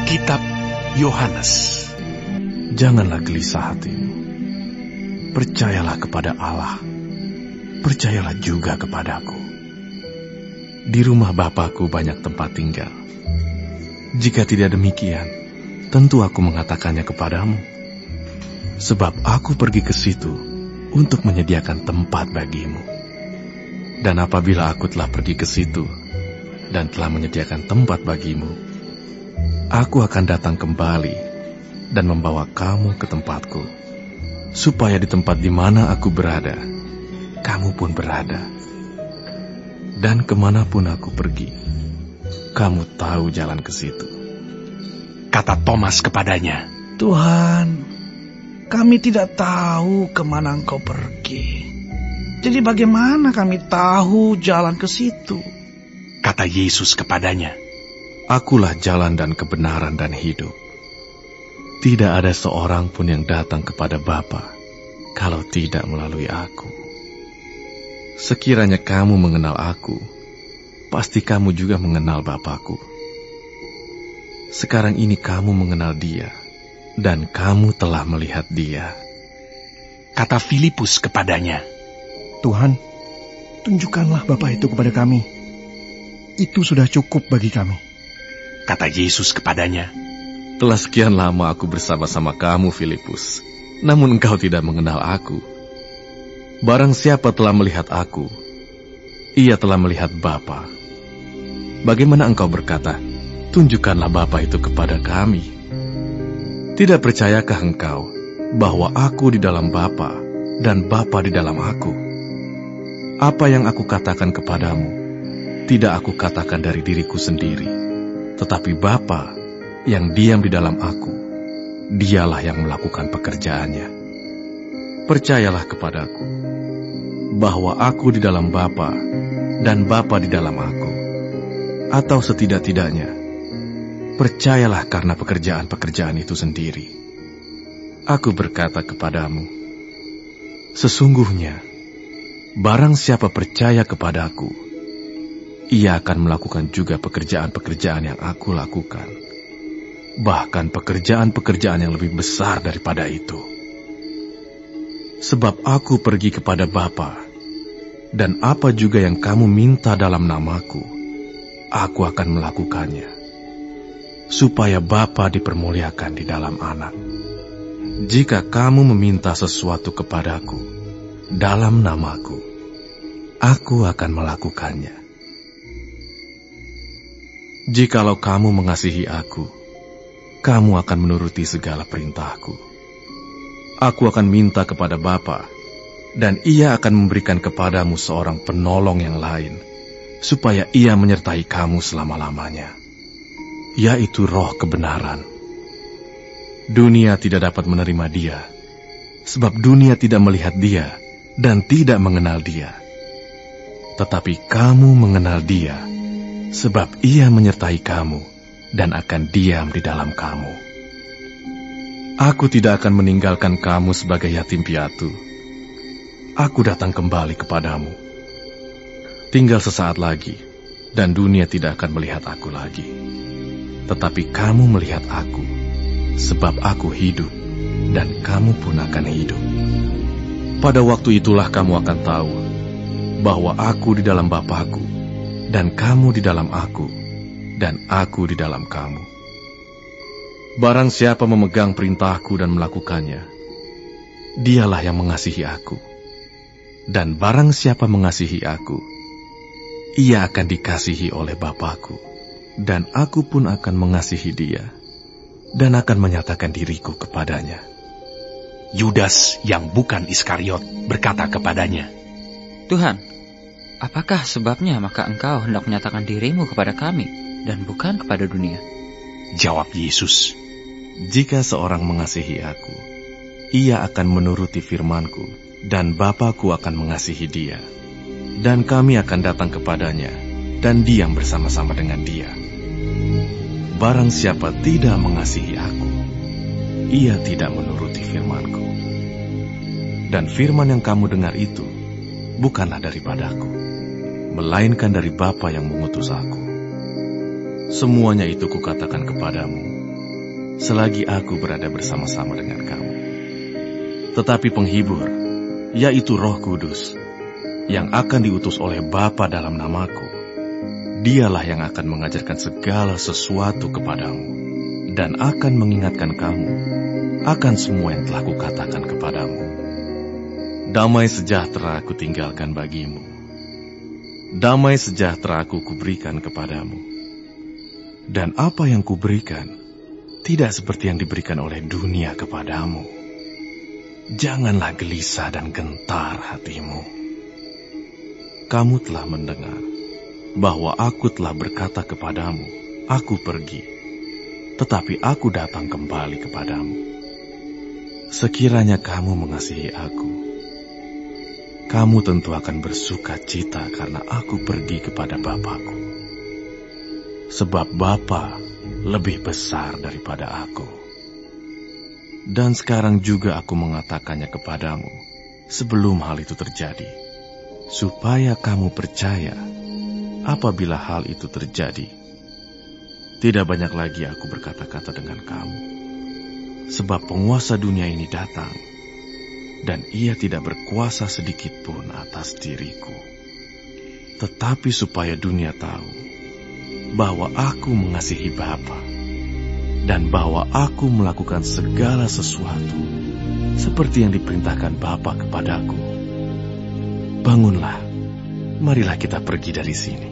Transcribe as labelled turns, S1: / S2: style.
S1: Kitab Yohanes.
S2: Janganlah gelisah hatimu. Percayalah kepada Allah. Percayalah juga kepadaku. Di rumah Bapakku banyak tempat tinggal. Jika tidak demikian, tentu aku mengatakannya kepadamu. Sebab aku pergi ke situ untuk menyediakan tempat bagimu. Dan apabila aku telah pergi ke situ dan telah menyediakan tempat bagimu, aku akan datang kembali dan membawa kamu ke tempatku, supaya di tempat di mana aku berada, kamu pun berada. Dan kemanapun aku pergi, kamu tahu jalan ke situ.
S1: Kata Thomas kepadanya,
S3: Tuhan, kami tidak tahu kemana Engkau pergi. Jadi bagaimana kami tahu jalan ke situ?
S1: Kata Yesus kepadanya,
S2: Akulah jalan dan kebenaran dan hidup. Tidak ada seorang pun yang datang kepada Bapa kalau tidak melalui aku. Sekiranya kamu mengenal aku, pasti kamu juga mengenal Bapakku. Sekarang ini kamu mengenal Dia, dan kamu telah melihat Dia.
S1: Kata Filipus kepadanya,
S4: Tuhan, tunjukkanlah Bapa itu kepada kami. Itu sudah cukup bagi kami.
S1: Kata Yesus kepadanya,
S2: Telah sekian lama aku bersama-sama kamu, Filipus, namun engkau tidak mengenal aku. Barang siapa telah melihat aku, ia telah melihat Bapa. Bagaimana engkau berkata, tunjukkanlah Bapa itu kepada kami? Tidak percayakah engkau bahwa aku di dalam Bapa dan Bapa di dalam aku? Apa yang aku katakan kepadamu, tidak aku katakan dari diriku sendiri, tetapi Bapa yang diam di dalam aku, Dialah yang melakukan pekerjaannya. Percayalah kepadaku, bahwa aku di dalam Bapa dan Bapa di dalam aku. Atau setidak-tidaknya, percayalah karena pekerjaan-pekerjaan itu sendiri. Aku berkata kepadamu, sesungguhnya, barang siapa percaya kepadaku, ia akan melakukan juga pekerjaan-pekerjaan yang aku lakukan. Bahkan pekerjaan-pekerjaan yang lebih besar daripada itu. Sebab aku pergi kepada Bapa, dan apa juga yang kamu minta dalam namaku, aku akan melakukannya, supaya Bapa dipermuliakan di dalam Anak. Jika kamu meminta sesuatu kepadaku dalam namaku, aku akan melakukannya. Jikalau kamu mengasihi aku, kamu akan menuruti segala perintahku. Aku akan minta kepada Bapa, dan Ia akan memberikan kepadamu seorang penolong yang lain, supaya Ia menyertai kamu selama-lamanya, yaitu Roh kebenaran. Dunia tidak dapat menerima Dia, sebab dunia tidak melihat Dia dan tidak mengenal Dia. Tetapi kamu mengenal Dia, sebab Ia menyertai kamu dan akan diam di dalam kamu. Aku tidak akan meninggalkan kamu sebagai yatim piatu. Aku datang kembali kepadamu. Tinggal sesaat lagi, dan dunia tidak akan melihat aku lagi. Tetapi kamu melihat aku, sebab aku hidup, dan kamu pun akan hidup. Pada waktu itulah kamu akan tahu bahwa aku di dalam Bapakku, dan kamu di dalam aku, dan aku di dalam kamu. Barang siapa memegang perintahku dan melakukannya, dialah yang mengasihi aku. Dan barang siapa mengasihi aku, ia akan dikasihi oleh Bapakku, dan aku pun akan mengasihi dia, dan akan menyatakan diriku kepadanya.
S1: Yudas yang bukan Iskariot berkata kepadanya,
S5: Tuhan, apakah sebabnya maka Engkau hendak menyatakan dirimu kepada kami, dan bukan kepada dunia?
S1: Jawab Yesus,
S2: jika seorang mengasihi aku, ia akan menuruti firman-Ku, dan Bapa-Ku akan mengasihi dia. Dan kami akan datang kepadanya, dan diam bersama-sama dengan dia. Barang siapa tidak mengasihi aku, ia tidak menuruti firman-Ku. Dan firman yang kamu dengar itu, bukanlah daripadaku, melainkan dari Bapa yang mengutus aku. Semuanya itu kukatakan kepadamu, selagi aku berada bersama-sama dengan kamu. Tetapi penghibur, yaitu Roh Kudus, yang akan diutus oleh Bapa dalam namaku, Dialah yang akan mengajarkan segala sesuatu kepadamu, dan akan mengingatkan kamu akan semua yang telah kukatakan kepadamu. Damai sejahtera aku tinggalkan bagimu. Damai sejahtera aku kuberikan kepadamu. Dan apa yang kuberikan tidak seperti yang diberikan oleh dunia kepadamu. Janganlah gelisah dan gentar hatimu. Kamu telah mendengar bahwa aku telah berkata kepadamu, aku pergi, tetapi aku datang kembali kepadamu. Sekiranya kamu mengasihi aku, kamu tentu akan bersuka cita karena aku pergi kepada Bapa-Ku. Sebab Bapa lebih besar daripada aku. Dan sekarang juga aku mengatakannya kepadamu sebelum hal itu terjadi, supaya kamu percaya apabila hal itu terjadi. Tidak banyak lagi aku berkata-kata dengan kamu, sebab penguasa dunia ini datang, dan ia tidak berkuasa sedikit pun atas diriku. Tetapi supaya dunia tahu bahwa aku mengasihi Bapa, dan bahwa aku melakukan segala sesuatu seperti yang diperintahkan Bapa kepadaku. Bangunlah, marilah kita pergi dari sini.